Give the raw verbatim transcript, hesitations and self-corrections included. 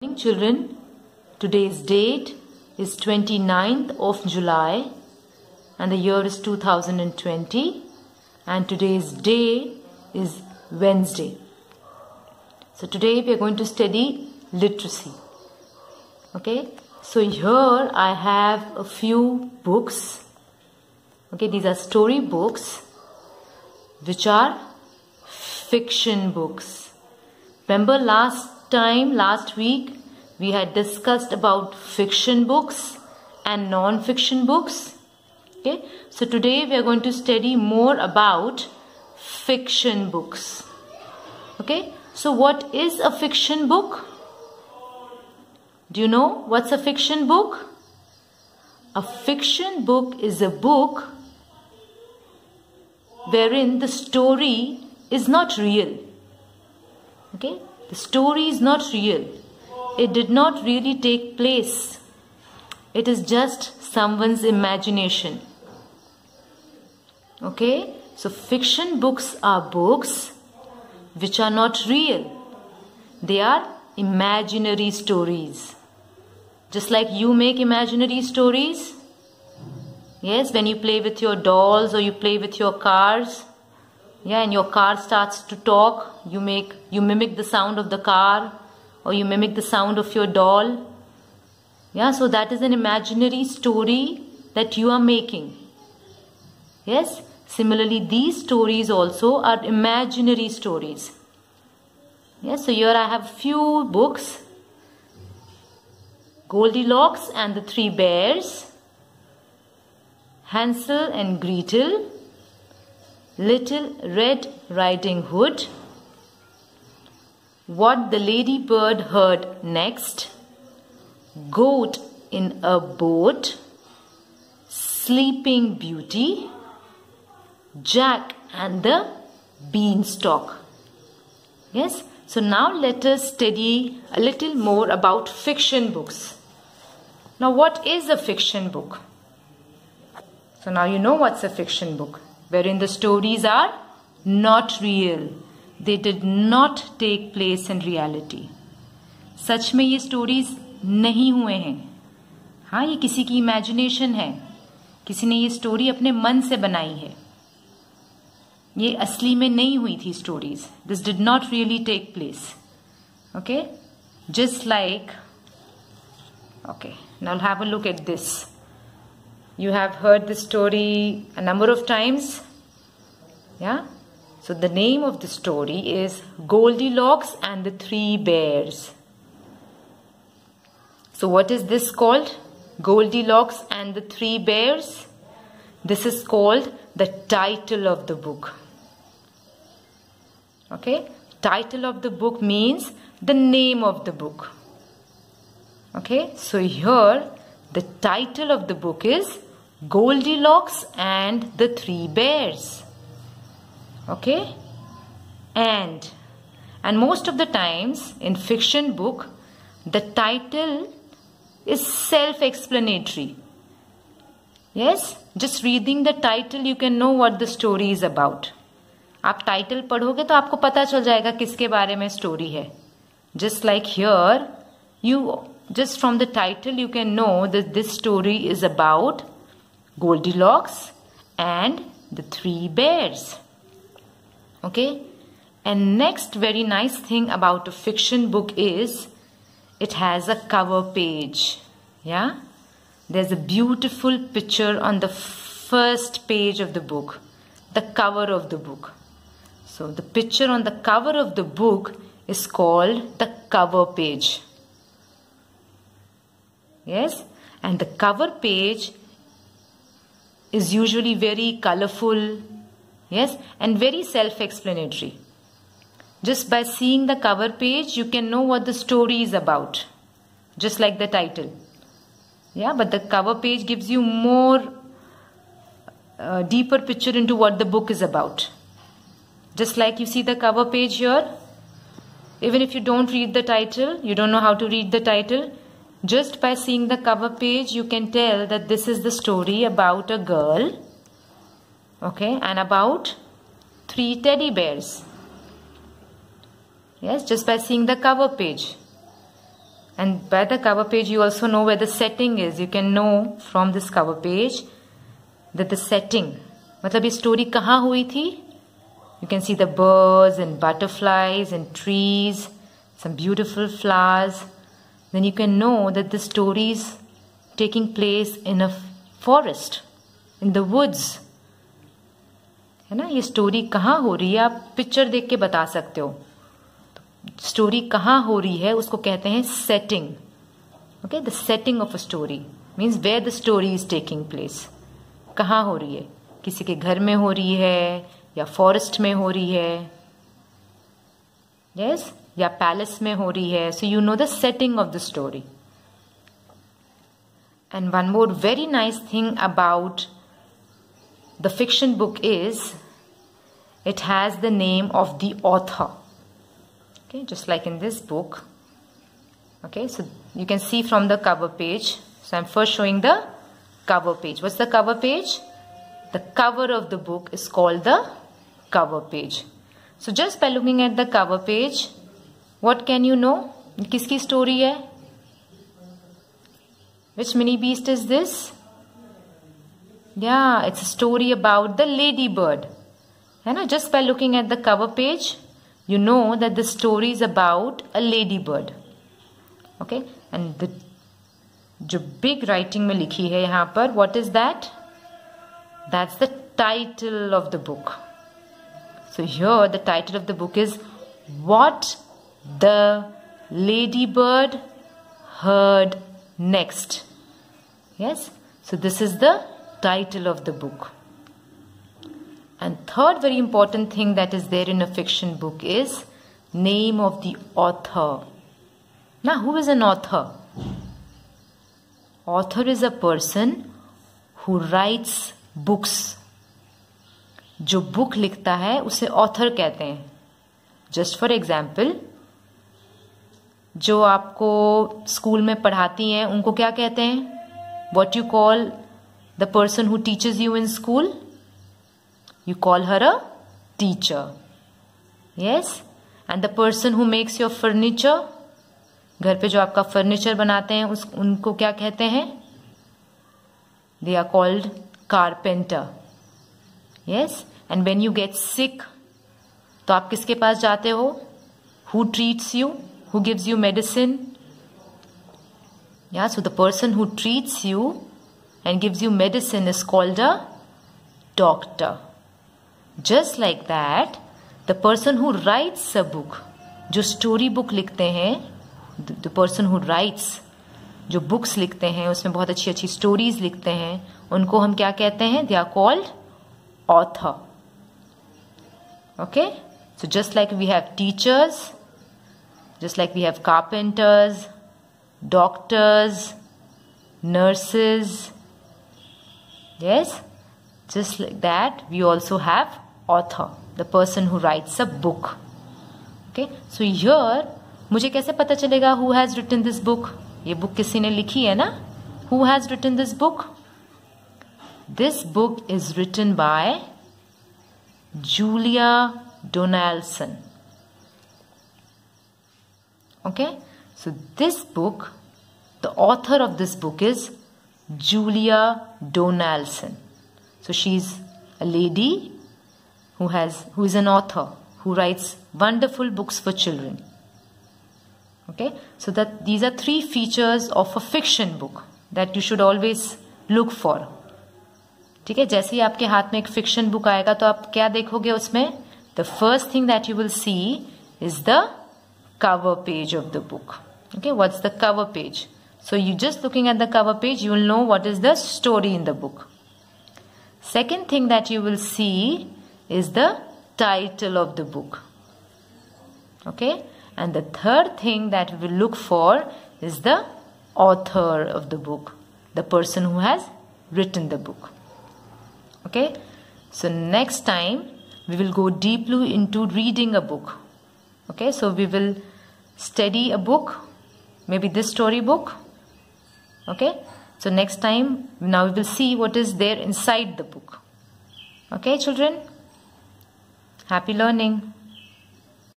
Morning children, today's date is twenty-ninth of July and the year is two thousand twenty and today's day is Wednesday. So today we are going to study literacy. Okay, so here I have a few books. Okay, these are story books which are fiction books. Remember last time, last week, we had discussed about fiction books and non-fiction books. Okay, so today we are going to study more about fiction books. Okay, so what is a fiction book? Do you know what's a fiction book? A fiction book is a book wherein the story is not real. Okay, the story is not real. It did not really take place. It is just someone's imagination. Okay, so fiction books are books which are not real. They are imaginary stories. Just like you make imaginary stories. Yes, when you play with your dolls or you play with your cars. Yeah, and your car starts to talk. You make, you mimic the sound of the car. Or you mimic the sound of your doll. Yeah, so that is an imaginary story that you are making. Yes, similarly these stories also are imaginary stories. Yes, so here I have few books. Goldilocks and the Three Bears, Hansel and Gretel, Little Red Riding Hood, What the Ladybird Heard Next, Goat in a Boat, Sleeping Beauty, Jack and the Beanstalk. Yes, so now let us study a little more about fiction books. Now what is a fiction book? So now you know what's a fiction book, wherein the stories are not real. They did not take place in reality. सच में ये stories नहीं हुए हैं. हाँ, ये किसी की imagination है. किसी ने ये story अपने मन से बनाई है. ये असली में नहीं हुई थी stories. This did not really take place. Okay? Just like, okay, now have a look at this. You have heard this story a number of times. Yeah? So the name of the story is Goldilocks and the Three Bears. So what is this called? Goldilocks and the Three Bears. This is called the title of the book. Okay? Title of the book means the name of the book. Okay? So here the title of the book is Goldilocks and the Three Bears. Okay, and and most of the times in fiction book the title is self-explanatory. Yes, just reading the title you can know what the story is about. आप title पढ़ोगे तो आपको पता चल जाएगा किसके बारे में story है. Just like here, you just from the title you can know that this story is about Goldilocks and the Three Bears. Okay, and next very nice thing about a fiction book is it has a cover page. Yeah, there's a beautiful picture on the first page of the book, the cover of the book. So the picture on the cover of the book is called the cover page. Yes, and the cover page is usually very colorful. Yes, and very self-explanatory. Just by seeing the cover page, you can know what the story is about. Just like the title. Yeah, but the cover page gives you more uh, deeper picture into what the book is about. Just like you see the cover page here. Even if you don't read the title, you don't know how to read the title. Just by seeing the cover page, you can tell that this is the story about a girl. Okay, and about three teddy bears. Yes, just by seeing the cover page. And by the cover page, you also know where the setting is. You can know from this cover page that the setting, मतलब ये story कहाँ हुई थी? You can see the birds and butterflies and trees, some beautiful flowers. Then you can know that the story is taking place in a forest, in the woods. है ना? ये story कहाँ हो रही है? आप picture देख के बता सकते हो. स्टोरी कहाँ हो रही है उसको कहते हैं setting. Okay, the setting of a story means where the story is taking place. कहाँ हो रही है? किसी के घर में हो रही है, या फॉरेस्ट में हो रही है, यस yes? या पैलेस में हो रही है. So you know the setting of the story. And one more very nice thing about the fiction book is it has the name of the author. Okay, just like in this book. Okay, so you can see from the cover page. So I'm first showing the cover page. What's the cover page? The cover of the book is called the cover page. So just by looking at the cover page, what can you know? किसकी story है? Which mini beast is this? Yeah, it's a story about the ladybird. है ना? Just by looking at the cover page, you know that the story is about a ladybird. Okay, and the जो big writing में लिखी है यहाँ पर, what is that? That's the title of the book. So here the title of the book is What the Ladybird Heard Next. Yes, so this is the title of the book. And third very important thing that is there in a fiction book is name of the author. Now, who is an author? Author is a person who writes books. जो book लिखता है उसे author कहते हैं. Just for example, जो आपको school में पढ़ाती हैं उनको क्या कहते हैं? What you call the person who teaches you in school? You call her a teacher. Yes? And the person who makes your furniture, घर पे जो आपका furniture बनाते हैं उस उनको क्या कहते हैं? They are called carpenter. Yes? And when you get sick, तो आप किसके पास जाते हो? Who treats you? Who gives you medicine? Yeah, so the person who treats you and gives you medicine is called a doctor. Just like that, the person who writes a book, जो story book लिखते हैं, the person who writes, जो books लिखते हैं उसमें बहुत अच्छी अच्छी stories लिखते हैं, उनको हम क्या कहते हैं? They are called author. Okay? So just like we have teachers, just like we have carpenters, doctors, nurses, yes? Just like that, we also have author, the person who writes a book. Okay, so here, मुझे कैसे पता चलेगा who has written this book? ये book किसी ने लिखी है ना? Who has written this book? This book is written by Julia Donaldson. Okay, so this book, the author of this book is Julia Donaldson. So she's a lady who has who is an author who writes wonderful books for children. Okay, so that these are three features of a fiction book that you should always look for. ठीक है, जैसे ही आपके हाथ में एक fiction book आएगा तो आप क्या देखोगे उसमें? The first thing that you will see is the cover page of the book. Okay, what's the cover page? So you just looking at the cover page, you will know what is the story in the book. Second thing that you will see is the title of the book. Okay, and the third thing that we will look for is the author of the book, the person who has written the book. Okay, so next time we will go deeply into reading a book. Okay, so we will study a book, maybe this story book. Okay, so next time now we will see what is there inside the book. Okay, children, happy learning.